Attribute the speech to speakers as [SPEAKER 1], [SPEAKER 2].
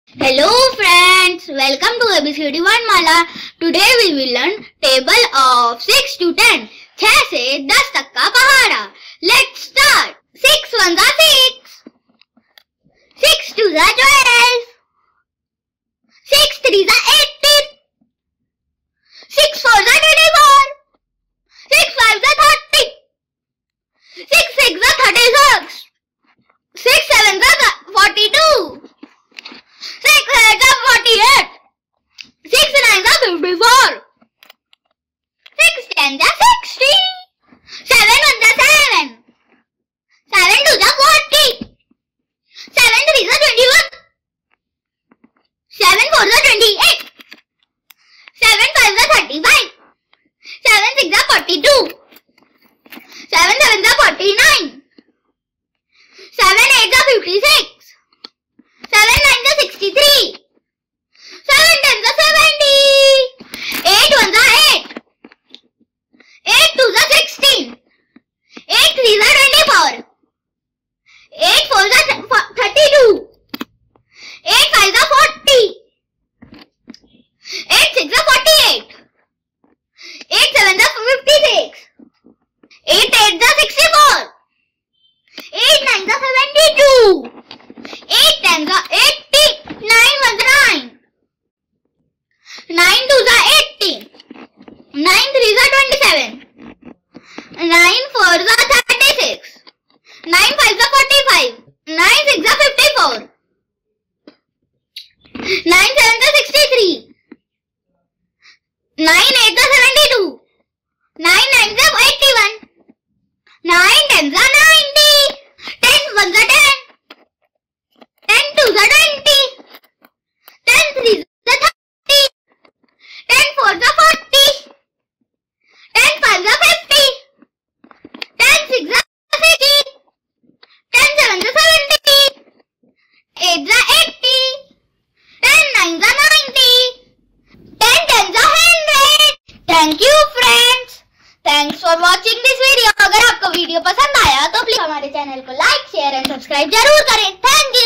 [SPEAKER 1] Hello friends, welcome to ABCD Varnamala. Today we will learn table of 6 to 10. 6 से 10 तक का पहाड़ा. Let's start. 6 ones are 6. 6 twos are 12. 6 threes are 18. 6 fours are 24. 6 fives are 30. 6 sixes are 36. 6 sevens are 42. 6 8s are 48. 6 9s are 54. 6 10s are 60. 7 1s are 7. 7 2s are 40. 7 3s are 21. 7 4s are 28. 7 5s are 35. 7 6s are 42. 7 7s are 49. 7 8s are 56. 7 9s are 63. 7 10s are 70. 8 1s are 8. 8 2s are 16. 8 3s are 24. 8 4s are 32. 8 5s are 40. 8 6s are 48. 8 7s are 56. 8 8s are 64. 8 9s are 72. 8 10s are 80. 9 1s are 9. 9 2s are 18. 9 3s are 27. 9 4s are 36. 9 5s are 45. 9 6s are 54. 9 7s are 63. 9 8s are 72. 9 9s are 81. 9 10s are 90. 10 1s are 10. 10 2s are 20. 10 3s are 30. 10 4s are 40. 10 5s are 50. 10 6s are 60. 10 7s are 70. 8s are 80. 10 9s are 90. 10 10s are 100. Thank you friends. Thanks for watching this video. अगर आपको video पसंद आया तो please हमारे channel को like share and subscribe जरूर करें. Thank you.